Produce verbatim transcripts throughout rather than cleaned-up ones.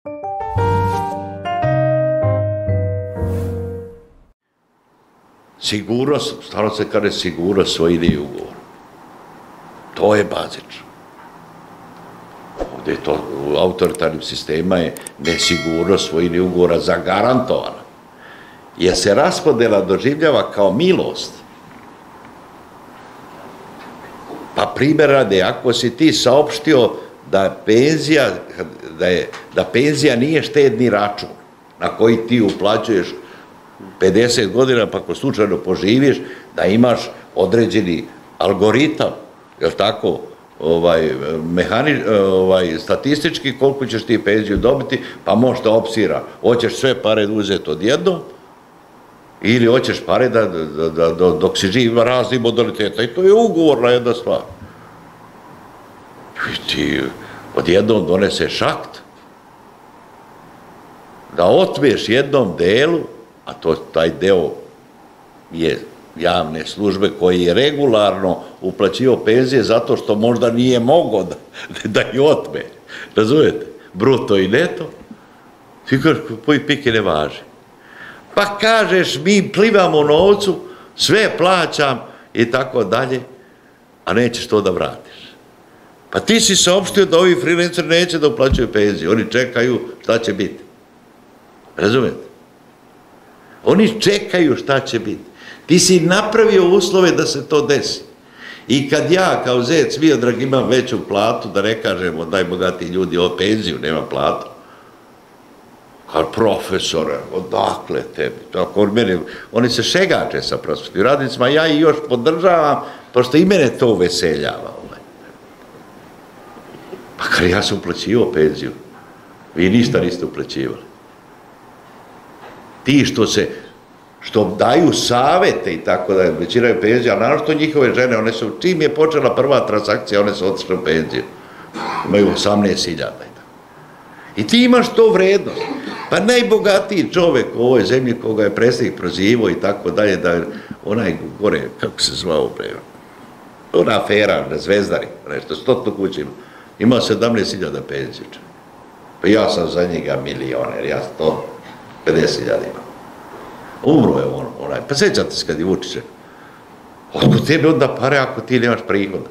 Sigurnost, stvarno se kaže sigurnost svojine i ugovor. To je bazično. Ovdje je to, u autoritarnim sistema je nesigurnost svojine i ugovora zagarantovana. Jer se raspodela doživljava kao milost. Pa primjer radi, ako si ti saopštio da penzija, da, je, da penzija nije štedni račun na koji ti uplaćuješ pedeset godina, pa ako slučajno poživiš, da imaš određeni algoritam, je li tako, ovaj, mehani, ovaj, statistički koliko ćeš ti penziju dobiti, pa možda opsira, hoćeš sve pare uzeti odjednom, ili hoćeš pare da, da, da, da dok si živ ima razni modaliteta, i to je ugovorna jedna stvar. I ti odjednom doneseš akt da otmeš jednom delu, a to taj deo je javne službe koji je regularno uplaćivao penzije zato što možda nije mogao da, da ih otme. Razumijete? Bruto i neto. Svi kažeš, koji pike ne važi. Pa kažeš, mi plivamo u novcu, sve plaćam i tako dalje, a nećeš to da vratiš. Pa ti si saopštio da ovi freelanceri neće da uplaćuju penziju. Oni čekaju šta će biti. Razumijete? Oni čekaju šta će biti. Ti si napravio uslove da se to desi. I kad ja kao Zec Miodrag imam veću platu, da ne kažemo najbogatiji ljudi o penziju, nema platu, kao profesore, odakle tebi? Tako, mene, oni se šegače sa prosvetnim radnicima, ja i još podržavam, pošto i mene to uveseljava. Pa kad ja sam uplaćivao penziju, vi ništa niste uplaćivali. Ti što se, što daju savete i tako da uplaćiraju penziju, a naravno što njihove žene, one su, čim je počela prva transakcija, one su otišle u penziju. Imaju osamnaest hiljada. I ti imaš to vrednost. Pa najbogatiji čovek u ovoj zemlji koga je predsjednik prozivao i tako dalje, da onaj gore, kako se zvao, ona afera na Zvezdari, nešto, stotno kuće ima, ima sedamnaest hiljada penziju. Pa ja sam za njega milioner, ja sto pedeset hiljada imam. Umro je on, onaj, pa sjećate se kad je Vučić. Otkud tebi onda pare ako ti nemaš prihoda?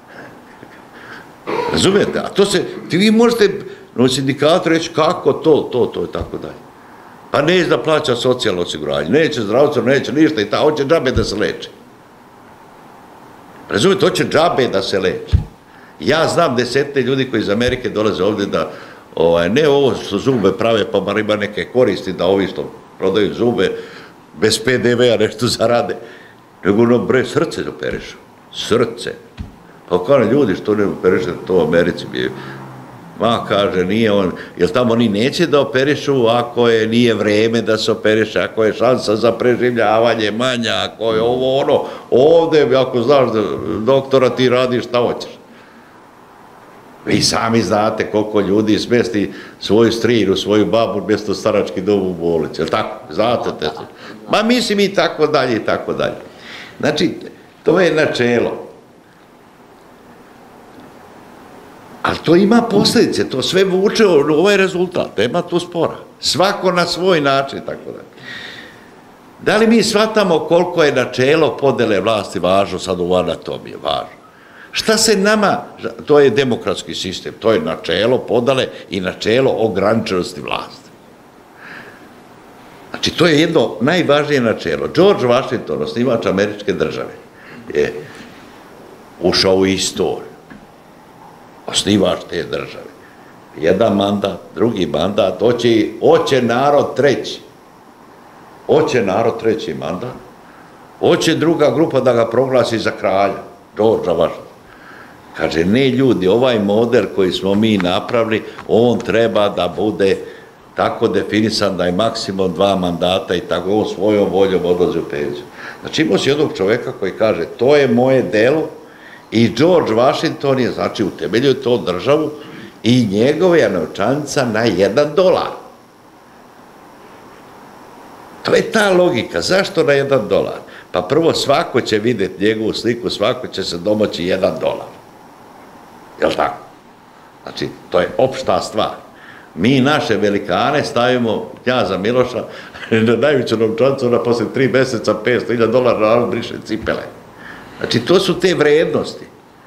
Razumijete? A to se, ti vi možete u sindikatu reći kako to, to, to i tako dalje. Pa neće da plaća socijalno osiguranje, neće zdravstveno, neće ništa i ta, hoće džabe da se leče. Razumijete, hoće džabe da se leče. Ja znam desetine ljudi koji iz Amerike dolaze ovdje da, ovaj, ne ovo što zube prave, pa bar ima neke koristi da ovi što prodaju zube bez pe de ve a nešto zarade, nego ono bre srce operišu. Srce. Pa kao ljudi što ne operišu, to u Americi bi. Ma kaže, nije on, jer tamo oni neće da operišu ako je nije vreme da se operiše, ako je šansa za preživljavanje manja, ako je ovo ono, ovdje, ako znaš da doktora ti radiš šta hoćeš. Vi sami znate koliko ljudi smesti svoju strinu, svoju babu mjesto starački dom u bolnici, jel tako? Znate te se. Ma mislim i tako dalje i tako dalje. Znači, to je načelo. Ali to ima posljedice, to sve vuče ovaj rezultat, nema tu spora. Svako na svoj način, tako da. Da li mi shvatamo koliko je načelo podele vlasti važno sad u anatomiji, važno? Šta se nama, to je demokratski sistem, to je načelo podale i načelo ograničenosti vlasti. Znači, to je jedno najvažnije načelo. George Washington, osnivač američke države, je ušao u istoriju. Osnivač te države. Jedan mandat, drugi mandat, hoće, hoće narod treći. Hoće narod treći mandat. Hoće druga grupa da ga proglasi za kralja. George Washington. Kaže, ne ljudi, ovaj model koji smo mi napravili, on treba da bude tako definisan da je maksimum dva mandata i tako on svojom voljom odlazi u penziju. Znači imao si jednog čoveka koji kaže, to je moje delo i George Washington je, znači, utemeljio to državu i njegove je novčanica na jedan dolar. To je ta logika. Zašto na jedan dolar? Pa prvo svako će vidjeti njegovu sliku, svako će se domoći jedan dolar. Jel' tako? Znači, to je opšta stvar. Mi naše velikane stavimo knjaza Miloša na najveću novčancu, ona posle tri meseca petsto hiljada dolara briše cipele. Znači, to su te vrednosti.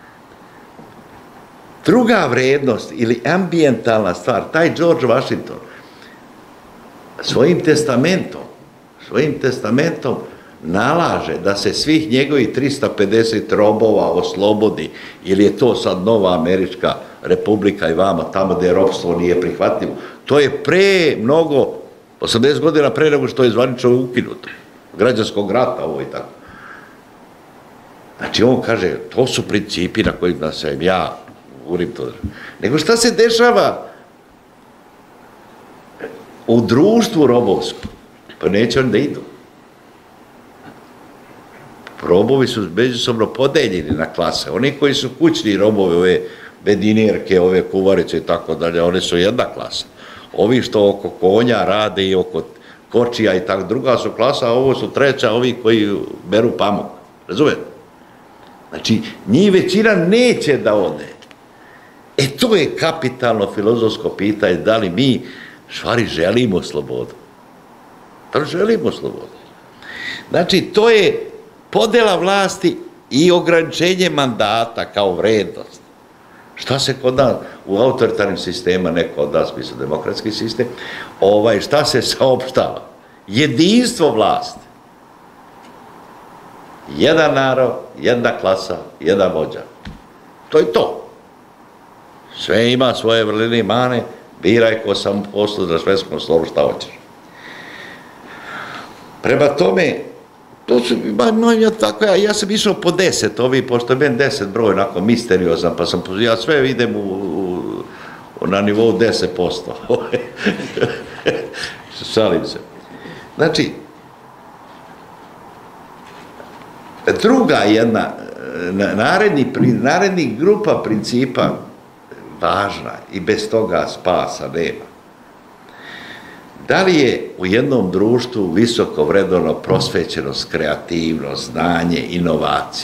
Druga vrednost ili ambijentalna stvar, taj George Washington svojim testamentom, svojim testamentom nalaže da se svih njegovih trista pedeset robova oslobodi, ili je to sad nova američka republika i vama, tamo gde ropstvo nije prihvatljivo. To je pre mnogo, osamdeset godina pre nego što je zvanično ukinuto. Građanskog rata, ovo i tako. Znači, on kaže, to su principi na kojima sam ja urim to. Nego šta se dešava u društvu robovskom? Pa neće oni da idu. Robovi su međusobno podeljeni na klase. Oni koji su kućni robovi, ove bedinirke, ove kuvarice i tako dalje, one su jedna klasa. Ovi što oko konja rade i oko kočija i tako, druga su klasa, a ovo su treća, ovi koji beru pamuk. Razumete? Znači, njih većina neće da ode. E, to je kapitalno filozofsko pitanje, da li mi, stvari, želimo slobodu. Da li želimo slobodu? Znači, to je podela vlasti i ograničenje mandata kao vrednost. Šta se kod nas u autoritarnim sistema, neko od nas misli demokratski sistem, ovaj, šta se saopštava? Jedinstvo vlasti. Jedan narod, jedna klasa, jedan vođa. To je to. Sve ima svoje vrline i mane, biraj ko sam poslu na svetskom slovu šta hoćeš. Prema tome, to su, ja, tako, ja, ja sam išao po deset, ovi, pošto je meni deset broj onako misteriozan, pa sam, ja sve idem u, u, na nivou deset posto. Šalim se. Znači, druga jedna, naredni, naredni grupa principa važna i bez toga spasa nema. Da li je u jednom društvu visoko vrednovano prosvećenost, kreativnost, znanje, inovacije?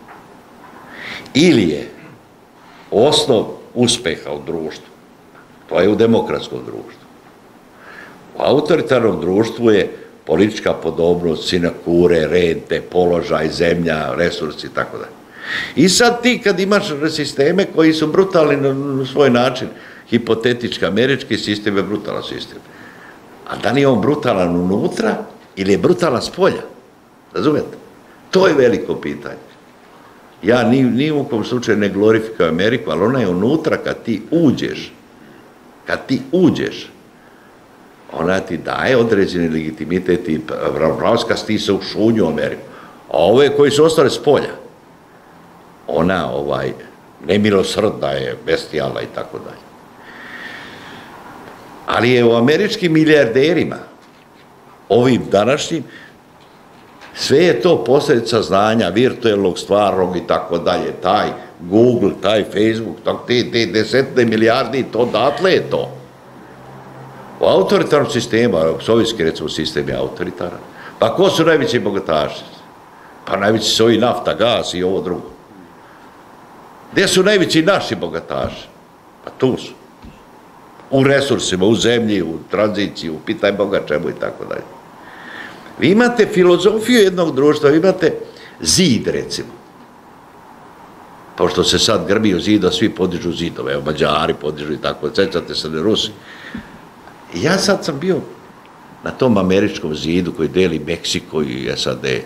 Ili je osnov uspeha u društvu? To je u demokratskom društvu. U autoritarnom društvu je politička podobnost, sinekure, rente, položaj, zemlja, resursi i tako dalje. I sad ti kad imaš sisteme koji su brutalni na svoj način, hipotetički američki sistem je brutalan sistem. A da li je on brutalan unutra ili je brutalan s polja? Razumete? To je veliko pitanje. Ja ni, ni u kom slučaju ne glorifikujem Ameriku, ali ona je unutra kad ti uđeš. Kad ti uđeš, ona ti daje određeni legitimitet i pravska ti se ušunju u Ameriku. A ove koji su ostale s polja, ona ovaj, nemilosrdna je, bestijalna i tako dalje. Ali je u američkim milijarderima, ovim današnjim, sve je to posljedica znanja, virtualnog, stvarnog i tako dalje. Taj Google, taj Facebook, te desetine milijardi, to odatle je to. U autoritarnom sistemu, sovjetski recimo sistem je autoritaran, pa ko su najveći bogataši? Pa najveći su ovi nafta, gas i ovo drugo. Gdje su najveći naši bogataši? Pa tu su. U resursima, u zemlji, u tranziciji, u pitaj Boga čemu i tako dalje. Vi imate filozofiju jednog društva, vi imate zid, recimo. Pošto se sad grbi u zidu, svi podižu zidove, evo Mađari podižu i tako, sećate se ne Rusi. I ja sad sam bio na tom američkom zidu koji deli Meksiko i S A D.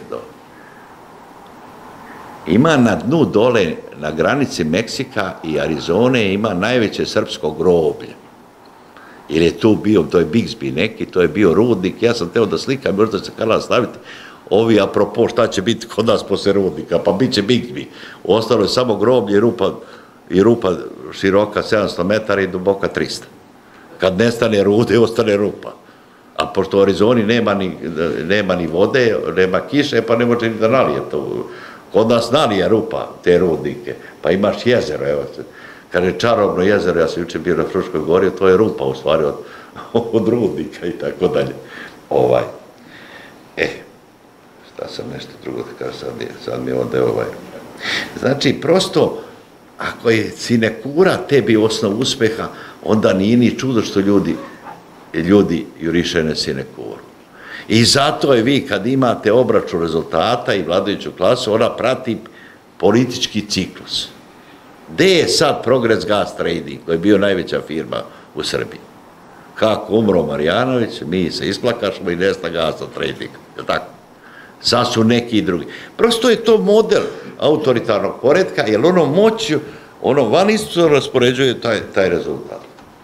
Ima na dnu dole, na granici Meksika i Arizone, ima najveće srpsko groblje. Jer je tu bio, to je Bixby neki, to je bio rudnik, ja sam teo da slikam, možda se kanal staviti, ovi apropo šta će biti kod nas posle rudnika, pa bit će Bixby. Ostalo je samo groblje i rupa, i rupa široka sedamsto metara i duboka trista. Kad nestane rude, ostane rupa. A pošto u Arizoni nema ni, nema ni vode, nema kiše, pa ne može ni da nalije to. Kod nas nalije rupa, te rudnike, pa imaš jezero, evo se. Kaže, čarobno jezero, ja sam juče bio na Fruškoj gori, to je rupa u stvari od, od rudnika i tako dalje. Ovaj. E, šta sam nešto drugo da kažem, sad, sad mi ovde ovaj. Znači, prosto, ako je sinekura tebi osnov uspeha, onda nije ni čudo što ljudi, ljudi juriše na sinekuru. I zato je vi, kad imate obračun rezultata i vladajuću klasu, ona prati politički ciklus. Gde je sad Progress Gas Trading, koji je bio najveća firma u Srbiji? Kako umro Marjanović, mi se isplakašmo i nesta gasa trading. Je tako? Sad su neki drugi. Prosto je to model autoritarnog poretka, jer ono moću, ono vanično raspoređuje taj, taj rezultat.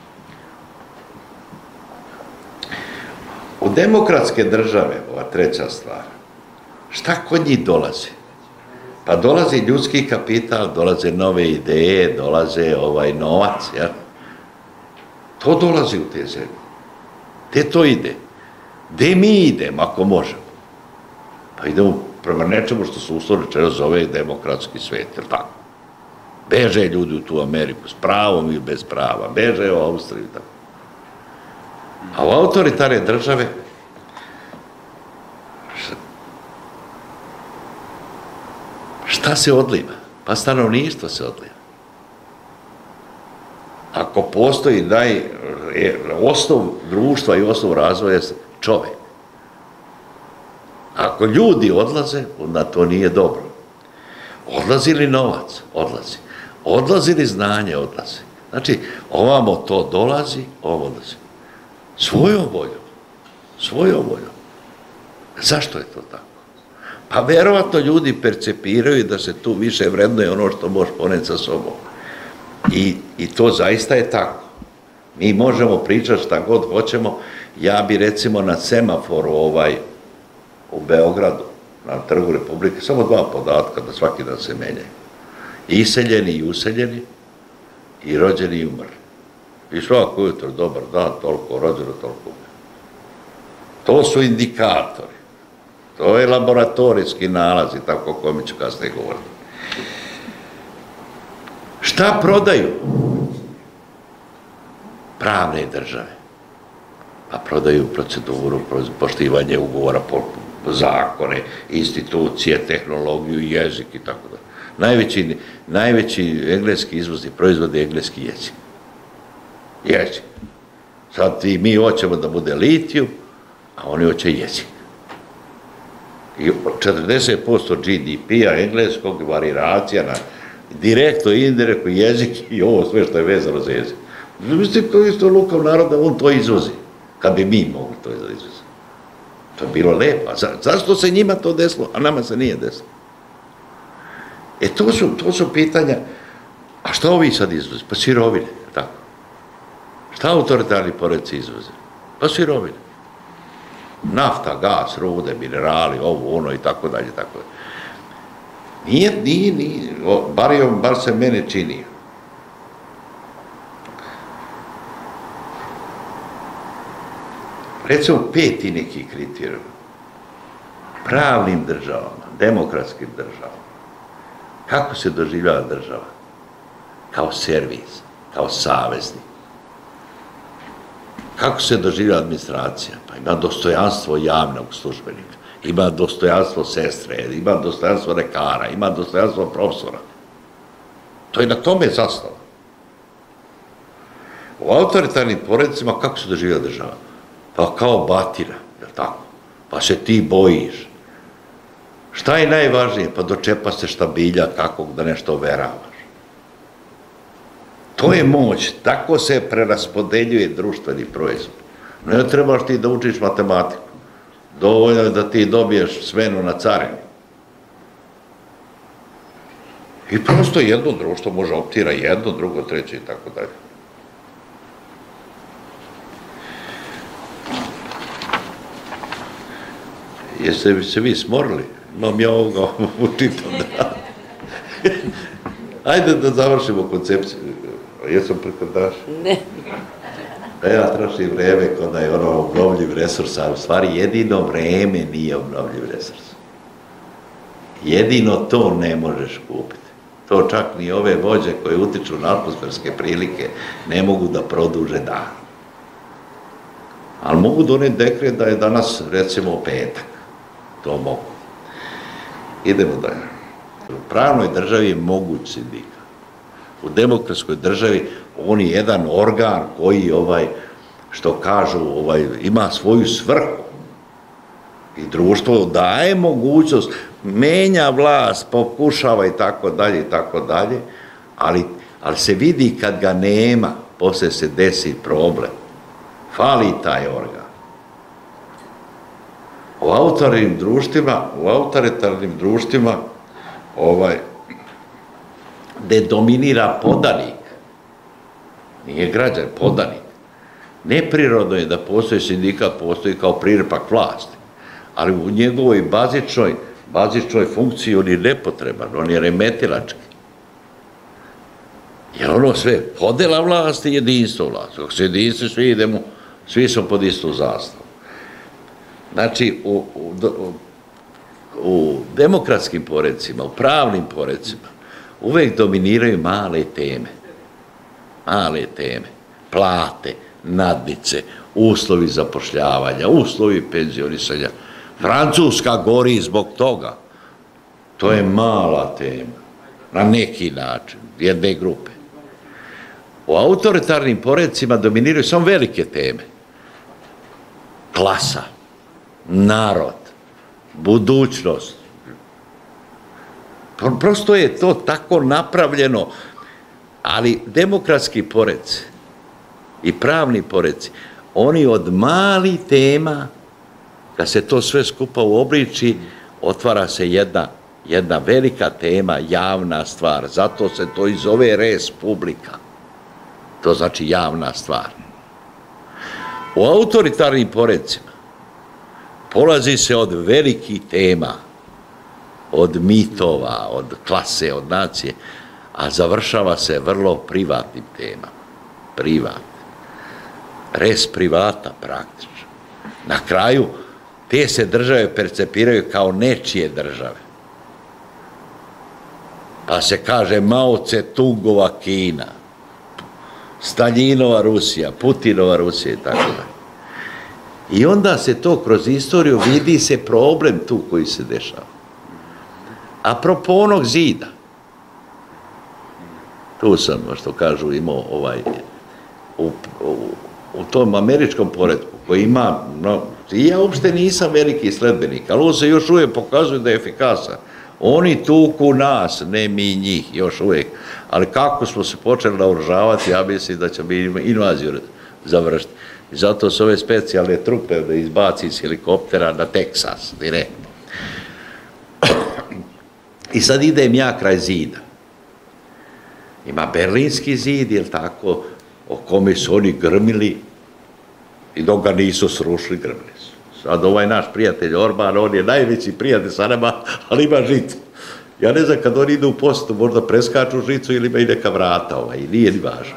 U demokratske države, ova treća stvar, šta kod njih dolazi? Pa dolazi ljudski kapital, dolaze nove ideje, dolaze ovaj novac, ja? To dolazi u te zemlje. Gde to ide? Gde mi idemo, ako možemo? Pa idemo prema nečemu što se uslovno rečeno zove demokratski svet, je li tako? Beže ljudi u tu Ameriku, s pravom ili bez prava, beže u Austriju, tako. A u autoritarne države šta se odliva? Pa stanovništvo se odliva. Ako postoji naj, osnov društva i osnov razvoja je čovek. Ako ljudi odlaze, onda to nije dobro. Odlazi li novac? Odlazi. Odlazi li znanje? Odlazi. Znači, ovamo to dolazi, ovo odlazi. Svojom voljom. Svojom voljom. Zašto je to tako? Pa verovatno ljudi percepiraju da se tu više vrednuje ono što može poneti sa sobom. I, I to zaista je tako. Mi možemo pričati šta god hoćemo. Ja bi recimo na semaforu ovaj, u Beogradu, na Trgu Republike, samo dva podatka da svaki dan se menjaju. Iseljeni i useljeni, i rođeni i umrli. I svako jutro, dobar dan, toliko rođeno, toliko umrli. To su indikatori. To je laboratorijski nalaz i tako o kome ću kasnije govoriti. Šta prodaju pravne države? Pa prodaju proceduru, poštivanje ugovora, zakone, institucije, tehnologiju, jezik i tako da. Najveći, najveći engleski izvozni proizvod je engleski jezik. Jezik. Sad i mi hoćemo da bude litijum, a oni hoće jezik. I četrdeset posto G D P-a engleskog variracija na direktno i indirektno jezik i ovo sve što je vezano za jezik. Mislite, to je isto lukav narod da on to izvozi, kad bi mi mogli to izvozi. To je bilo lepo. Zašto se njima to desilo, a nama se nije desilo? E, to su, to su pitanja, a šta ovi sad izvozi? Pa sirovine, tako. Šta autoritarni poredci izvoze? Pa sirovine. Nafta, gas, rude, minerali, ovo, ono i tako dalje, tako dalje. Nije, nije, nije, bar, je, bar se mene čini. Recimo peti neki kriterijum. Pravnim državama, demokratskim državama. Kako se doživljava država? Kao servis, kao saveznik. Kako se doživljava administracija? Pa ima dostojanstvo javnog službenika, ima dostojanstvo sestre, ima dostojanstvo lekara, ima dostojanstvo profesora. To je na tome zasnova. U autoritarnim poredicima kako se doživljava država? Pa kao batina, je li tako? Pa se ti bojiš. Šta je najvažnije? Pa dočepa se štabilja kakvog da nešto overavaš. To je moć, tako se preraspodeljuje društveni proizvod. Ne trebaš ti da učiš matematiku. Dovoljno je da ti dobiješ smenu na carini. I prosto jedno društvo može optira jedno, drugo, treće i tako dalje. Jeste se vi smorili? Imam ja ovoga učitam da... Ajde da završimo koncepciju. Jesam prekodaš? Ne. Da ja trošim vreme kada je ono obnovljiv resurs, a u stvari jedino vreme nije obnovljiv resurs. Jedino to ne možeš kupiti. To čak ni ove vođe koje utiču na atmosferske prilike ne mogu da produže dan. Ali mogu doneti dekret da je danas, recimo, petak. To mogu. Idemo dalje. U pravnoj državi je moguć sindikat. U demokratskoj državi on je jedan organ koji, ovaj, što kažu, ovaj, ima svoju svrhu. I društvo daje mogućnost, menja vlast, pokušava i tako dalje, i tako dalje, ali, ali se vidi kad ga nema, posle se desi problem. Fali taj organ. U autoritarnim društvima, u autoritarnim društvima, ovaj, gde dominira podanik, nije građan, podanik. Neprirodno je da postoji sindikat, postoji kao prirepak vlasti, ali u njegovoj bazičnoj, bazičnoj funkciji on je nepotreban, on je remetilački. Jer ono sve, podela vlasti i jedinstvo vlasti. Ako se jedinstvo, svi idemo, svi smo pod istu zastavu. Znači, u, u, u demokratskim porecima, u pravnim porecima, uvek dominiraju male teme. Male teme. Plate, nadnice, uslovi zapošljavanja, uslovi penzionisanja. Francuska gori zbog toga. To je mala tema. Na neki način, jedne grupe. U autoritarnim porecima dominiraju samo velike teme. Klasa, narod, budućnost. Prosto je to tako napravljeno, ali demokratski poreci i pravni poreci, oni od malih tema, kad se to sve skupa uobliči, otvara se jedna, jedna velika tema, javna stvar. Zato se to i zove res publica. To znači javna stvar. U autoritarnim porecima polazi se od velikih tema, od mitova, od klase, od nacije, a završava se vrlo privatnim temama. Privat. Res privata praktično. Na kraju te se države percepiraju kao nečije države. Pa se kaže Mao Tse-tungova Kina, Staljinova Rusija, Putinova Rusija i tako dalje. I onda se to kroz istoriju vidi se problem tu koji se dešava. Apropo onog zida, tu sam, što kažu, imao ovaj, u, u, u tom američkom poretku koji ima, no, i ja uopšte nisam veliki sledbenik, ali on se još uvijek pokazuje da je efikasan. Oni tuku nas, ne mi njih, još uvijek. Ali kako smo se počeli naoružavati, ja mislim da će mi invaziju završiti. I zato su ove specijalne trupe da izbaci iz helikoptera na Teksas, direktno. I sad idem ja kraj zida. Ima Berlinski zid, jel tako, o kome su oni grmili i dok ga nisu srušili, grmili su. Sad ovaj naš prijatelj Orban, on je najveći prijatelj sa nama, ali ima žicu. Ja ne znam, kad oni idu u posetu, možda preskaču žicu ili ima i neka vrata, ovaj, nije ni važno.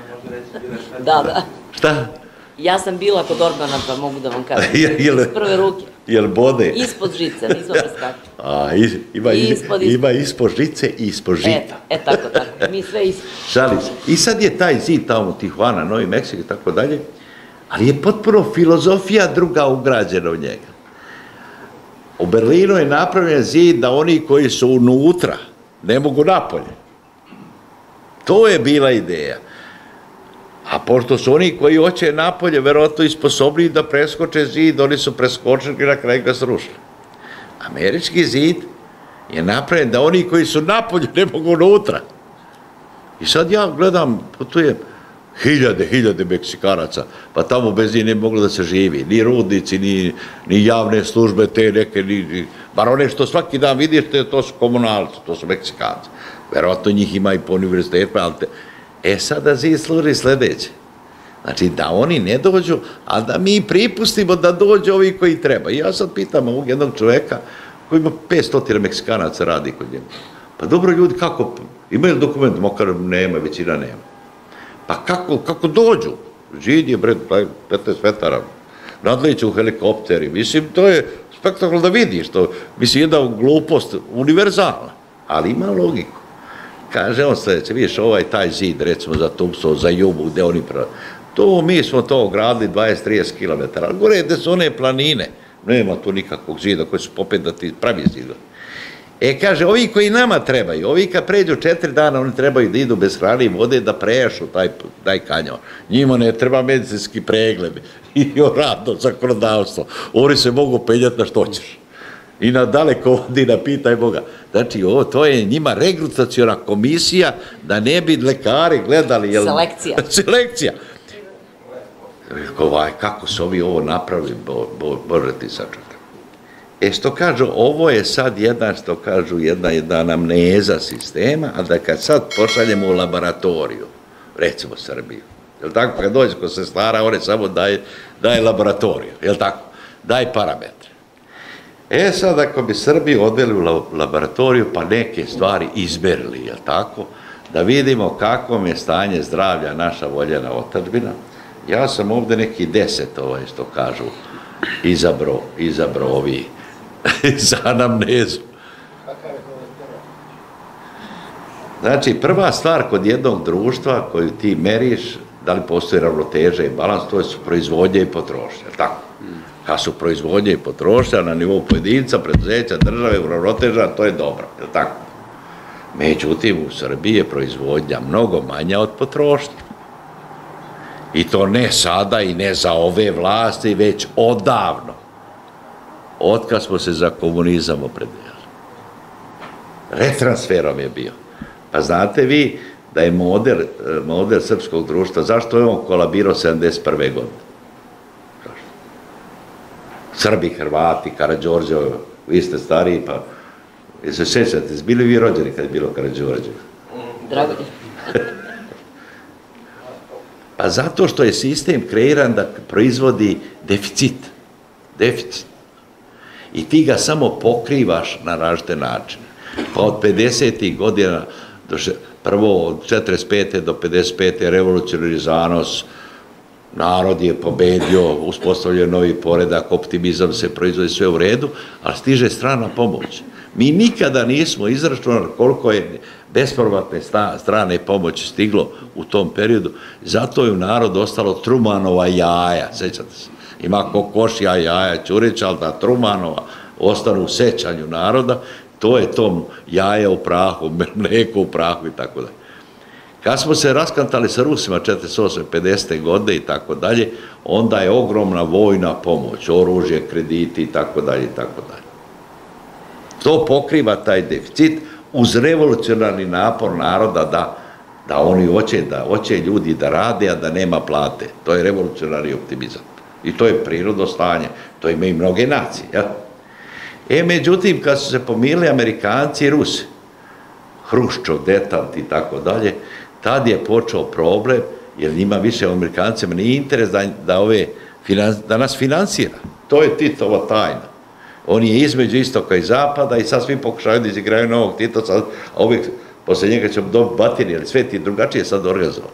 Da, da. Šta? Ja sam bila kod Orbana, pa mogu da vam kažem. Iz prve ruke. Jel bode? Ispod žice, nismo preskačili. A, ima, ispod, ima ispod žice i ispod žita. E, e, tako, tako. Mi sve ispod. Šalim se. I sad je taj zid tamo, Tijuana, Novi Meksik i tako dalje, ali je potpuno filozofija druga ugrađena u njega. U Berlinu je napravljen zid da oni koji su unutra ne mogu napolje. To je bila ideja. A pošto su oni koji hoće napolje verovatno i sposobni da preskoče zid, oni su preskočili i na kraju ga srušili. Američki zid je napravljen da oni koji su napolje ne mogu unutra. I sad ja gledam, putujem, hiljade, hiljade Meksikanaca, pa tamo bez njih ne moglo da se živi, ni rudnici, ni, ni javne službe, te neke, ni, ni, bar one što svaki dan vidiš, to su komunalci, to su Meksikanci. Verovatno njih ima i po univerzitetima, ali te, e sada zid služi sledeće. Znači da oni ne dođu, a da mi pripustimo da dođu ovi koji treba. I ja sad pitam ovog jednog čoveka koji ima petsto Meksikanaca radi kod njega. Pa dobro ljudi, kako, imaju dokument, mokar nema, većina nema. Pa kako, kako dođu? Žid je, bre, petnaest metara, nadleće u helikopteri. Mislim, to je spektakl da vidiš. To, mislim, jedna glupost, univerzalna, ali ima logiku. Kaže on sledeće, vidiš, ovaj taj zid, recimo za Tumpsov, za Jubu, gde oni pravi. To, mi smo to ogradili dvadeset do trideset kilometara, ali gore gde su one planine, nema tu nikakvog zida koji su popet da ti pravi zida. E, kaže, ovi koji nama trebaju, ovi kad pređu četiri dana, oni trebaju da idu bez hrane i vode da preješu taj, taj kanjon. Njima ne treba medicinski pregled i radno zakonodavstvo. Oni se mogu penjati na što ćeš. I na daleko vodi, na pitaj Boga. Znači, ovo, to je njima regrutaciona komisija da ne bi lekari gledali... Jel... Selekcija. Selekcija. Ovaj, kako su ovi ovo napravili, bo, bo, Bože ti sačuvaj. E, što kažu, ovo je sad jedna, što kažu, jedna, jedna anamneza sistema, a da kad sad pošaljemo u laboratoriju, recimo Srbiju, je li tako, kad dođe ko se stara, on je samo daje, daje laboratoriju, je li tako, daje parametre. E, sad, ako bi Srbiju odveli u laboratoriju, pa neke stvari izmerili, je li tako, da vidimo kakvom je stanje zdravlja naša voljena otadžbina, ja sam ovde neki deset, ovaj, što kažu, izabro, izabro ovi za anamnezu. Znači, prva stvar kod jednog društva koju ti meriš, da li postoji ravnoteža i balans, to su proizvodnje i potrošnja, tako? Kad su proizvodnje i potrošnja na nivou pojedinca, preduzeća, države, uravnoteža, to je dobro, je li tako? Međutim, u Srbiji je proizvodnja mnogo manja od potrošnje. I to ne sada i ne za ove vlasti, već odavno. Otkad smo se za komunizam opredijeli. Retransferom je bio. Pa znate vi da je model, model srpskog društva, zašto je on kolabirao sedamdeset prve godine? Srbi, Hrvati, Karađorđe, vi ste stariji, pa se sjećate, bili vi rođeni kad je bilo Karađorđe? Drago je. Pa zato što je sistem kreiran da proizvodi deficit. Deficit. I ti ga samo pokrivaš na različite načine. Pa od pedesetih godina, do še, prvo od četrdeset pete do pedeset pete revolucionarni zanos, narod je pobedio, uspostavljio novi poredak, optimizam se proizvodi, sve u redu, ali stiže strana pomoć. Mi nikada nismo izračunali koliko je bespovratne strane pomoći stiglo u tom periodu, zato je u narod ostalo Trumanova jaja, sećate se, ima kokošja jaja, Ćurića, ali da Trumanova ostanu u sećanju naroda, to je to jaja u prahu, mlijeko u prahu i tako dalje. Kad smo se raskantali sa Rusima četrdeset osme pedesete godine i tako dalje, onda je ogromna vojna pomoć, oružje, krediti i tako dalje i tako dalje. To pokriva taj deficit uz revolucionarni napor naroda da, da oni hoće, da hoće ljudi da rade, a da nema plate. To je revolucionarni optimizam. I to je prirodno stanje. To imaju i mnoge nacije. Ja? E, međutim, kad su se pomirili Amerikanci i Rusi, Hruščov, detant i tako dalje, tad je počeo problem, jer njima više Amerikancima nije interes da, da, ove, da nas finansira. To je Titova tajna. On je između istoka i zapada i sad svi pokušaju da izigraju novog Tita, sad, a uvijek posle njega ćemo dobiti batine, ali svet je drugačije sad organizovan.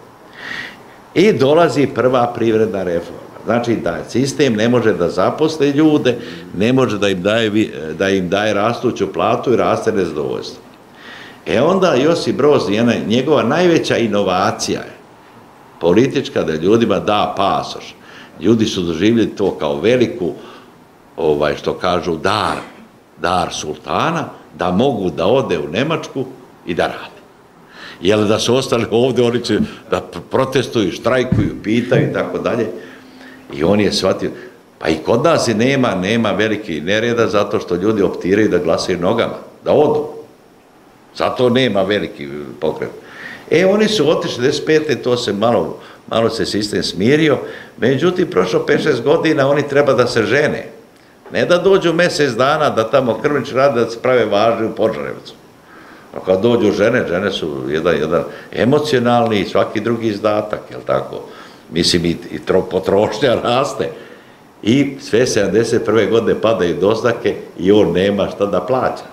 I dolazi prva privredna reforma. Znači da sistem ne može da zaposle ljude, ne može da im daje, da im daje rastuću platu i raste nezadovoljstvo. E onda Josip Broz, njegova najveća inovacija je politička, da ljudima da pasoš. Ljudi su doživjeli to kao veliku, ovaj, što kažu, dar, dar sultana, da mogu da ode u Nemačku i da rade. Jer da su ostali ovde, oni će da protestuju, štrajkuju, pitaju i tako dalje. I on je shvatio, pa i kod nas i nema, nema veliki nereda zato što ljudi optiraju da glasaju nogama, da odu. Zato nema veliki pokret. E, oni su otišli šezdeset pete to se malo, malo se sistem smirio, međutim, prošlo pet šest godina, oni treba da se žene. Ne da dođu mesec dana, da tamo krvnič rade, da se prave važni u Požarevcu. A kad dođu žene, žene su jedan, jedan emocionalni i svaki drugi izdatak, jel tako? Mislim, i, i potrošnja raste. I sve sedamdeset prve godine padaju doznake i on nema šta da plaća.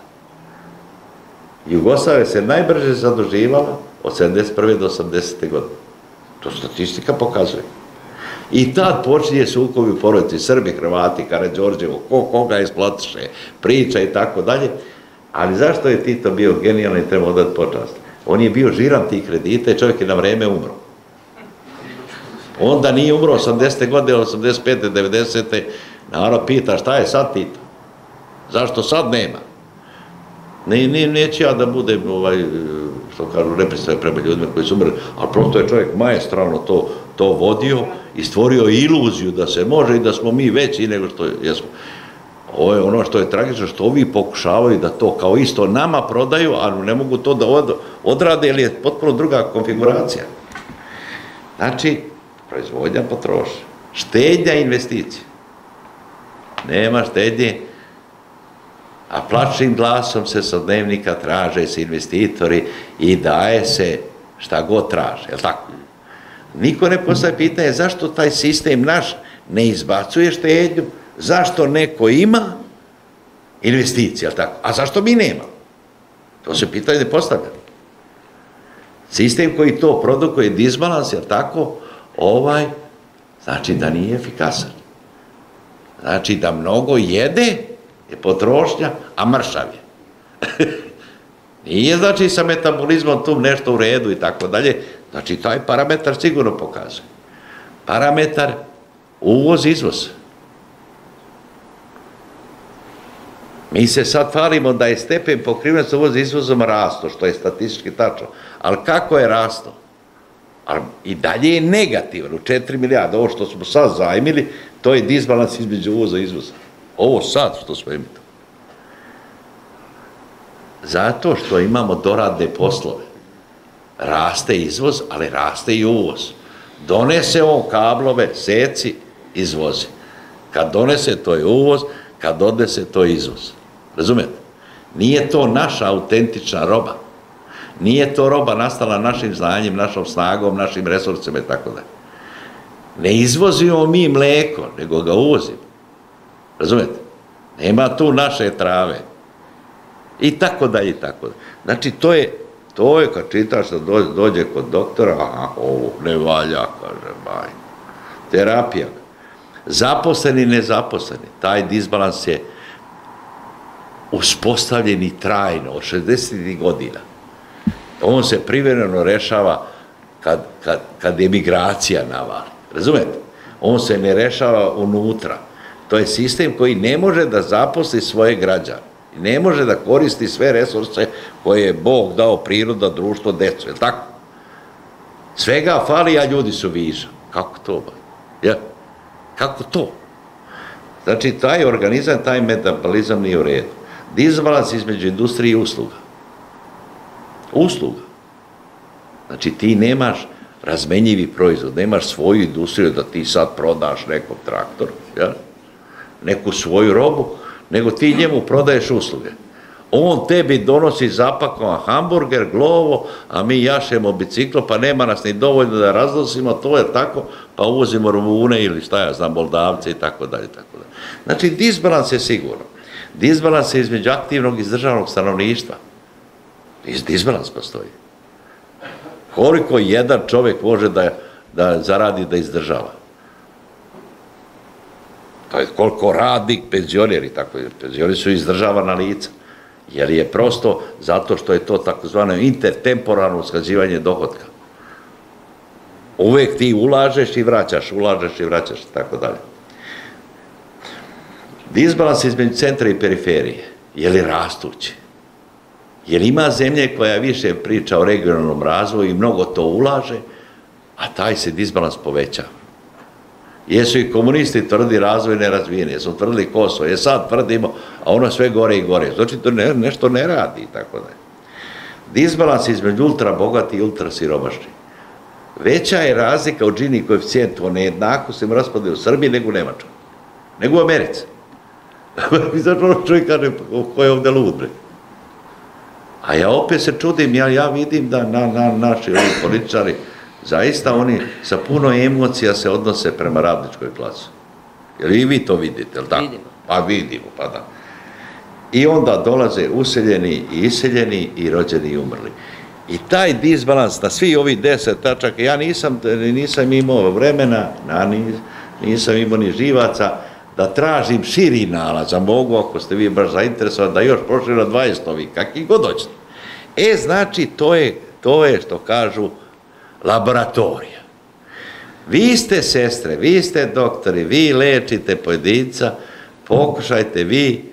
Jugoslavija se najbrže zaduživala od sedamdeset prve do osamdesete godine. To statistika pokazuje. I tad počinje sukobi u porodici, Srbi, Hrvati, Karađorđevo, ko koga isplatiše, priča i tako dalje. Ali zašto je Tito bio genijalni i trebao dati počast? On je bio žiran tih kredita i čovjek je na vreme umro. Onda nije umro osamdesete godine, osamdeset pete, devedesete. Narod pita šta je sad Tito? Zašto sad nema? Neće ja da budem, što kažu, represivan prema ljudima koji su umrli, ali prosto je čovjek maestralno to vodio i stvorio iluziju da se može i da smo mi veći nego što jesmo. Ovo je ono što je tragično, što ovi pokušavaju da to kao isto nama prodaju, ali ne mogu to da odrade, jer je potpuno druga konfiguracija. Znači, proizvodnja, potrošnja, štednja, investicija. Nema štednje, a plačnim glasom se sa dnevnika traže se investitori i daje se šta god traže, je li tako? Niko ne postaje pitanje zašto taj sistem naš ne izbacuje štednju, zašto neko ima investicije, je li tako? A zašto mi nemamo? To se pitanje ne postavlja. Sistem koji to produkuje disbalans, je li tako, ovaj, znači da nije efikasan. Znači da mnogo jede je potrošnja, a mršav je. Nije znači sa metabolizmom tu nešto u redu i tako dalje. Znači taj parametar sigurno pokazuje. Parametar uvoz-izvoz. Mi se sad hvalimo da je stepen pokrivenosti uvoz-izvozom rasto, što je statistički tačno. Ali kako je rasto? I dalje je negativan, u četiri milijarde. Ovo što smo sad zajmili, to je disbalans između uvoza i izvoza. Ovo sad što smo imali. Zato što imamo doradne poslove. Raste izvoz, ali raste i uvoz. Donese on kablove, seci, izvozi. Kad donese, to je uvoz, kad odnese, to je izvoz. Razumete? Nije to naša autentična roba. Nije to roba nastala našim znanjem, našom snagom, našim resursima i tako da. Ne izvozimo mi mleko, nego ga uvozimo. Razumete? Nema tu naše trave. I tako dalje, i tako dalje. Znači, to je, to je kad čitaš da dođe kod doktora, aha, ovo ne valja, kaže, baj. Terapija. Zaposleni, nezaposleni. Taj disbalans je uspostavljen i trajno od šezdesetih godina. On se privremeno rešava kad je migracija navali. Razumete? On se ne rešava unutra. To je sistem koji ne može da zaposli svoje građane. Ne može da koristi sve resurse koje je Bog dao, priroda, društvo, decu. Je li tako? Svega fali, a ljudi su viša. Kako to? Kako to? Znači, taj organizam, taj metabolizam nije u redu. Disbalans između industrije i usluga. Usluga. Znači, ti nemaš razmenjivi proizvod, nemaš svoju industriju da ti sad prodaš nekom traktoru, neku svoju robu, nego ti njemu prodaješ usluge. On tebi donosi zapakovan hamburger, glovo, a mi jašemo biciklo, pa nema nas ni dovoljno da raznosimo, to je tako, pa uvozimo Rumune ili šta ja znam, Moldavce i tako dalje. Znači, disbalans je sigurno. Disbalans je između aktivnog i izdržavnog stanovništva. Disbalans postoji. Koliko jedan čovjek može da zaradi da izdržava? Koliko radnik, penzioneri, tako je, penzioneri su izdržavana lica, jer je prosto zato što je to takozvano intertemporalno usklađivanje dohotka. Uvek ti ulažeš i vraćaš, ulažeš i vraćaš, tako dalje. Disbalans između centra i periferije, je li rastući? Jer ima zemlje koja više priča o regionalnom razvoju i mnogo to ulaže, a taj se disbalans povećava. Jesu i komunisti tvrdi razvoj nerazvijeni, jesu tvrdili Kosovo, je sad tvrdimo, a ono sve gore i gore. Znači, to nešto ne radi, tako da je. Disbalans između ultra bogati i ultra siromašni. Veća je razlika u Gini koeficijentu o nejednakosti u raspodelu u Srbiji nego u Nemačkoj, nego u Americi. Znači, ono čovjek kaže, ko je ovde lud, bre? A ja opet se čudim, ja vidim da naši političari, zaista oni sa puno emocija se odnose prema radničkoj klasi. Jer i vi to vidite, jel' tako? Vidimo. Pa vidimo, pa da. I onda dolaze useljeni i iseljeni i rođeni i umrli. I taj disbalans na svi ovih deset tačaka, ja nisam imao vremena, nisam imao ni živaca, da tražim širi nalaz, a mogu, ako ste vi baš zainteresovani, da još prošli na dvadeset ovih, kakvi god hoćete. E, znači, to je što kažu laboratorija. Vi ste sestre, vi ste doktori, vi lečite pojedinca, pokušajte vi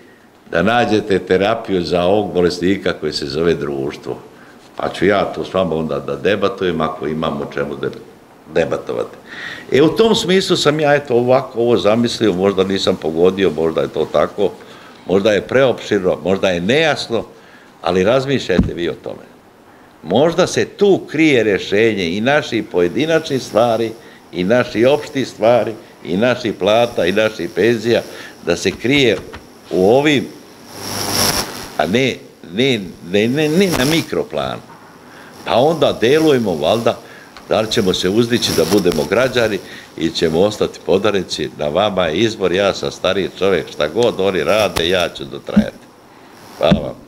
da nađete terapiju za ovog bolesnika koji se zove društvo. Pa ću ja to s vama onda da debatujem ako imamo o čemu debatovati. E u tom smislu sam ja eto ovako ovo zamislio, možda nisam pogodio, možda je to tako, možda je preopširno, možda je nejasno, ali razmišljajte vi o tome. Možda se tu krije rješenje i naših pojedinačnih stvari, i naših opštih stvari, i naših plata, i naših penzija, da se krije u ovim, a ne, ne, ne, ne, ne na mikroplanu. Pa onda delujemo, valjda, da li ćemo se uzdići da budemo građani ili ćemo ostati podanici, na vama je izbor, ja sam stariji čovjek, šta god oni rade, ja ću dotrajati. Hvala vam.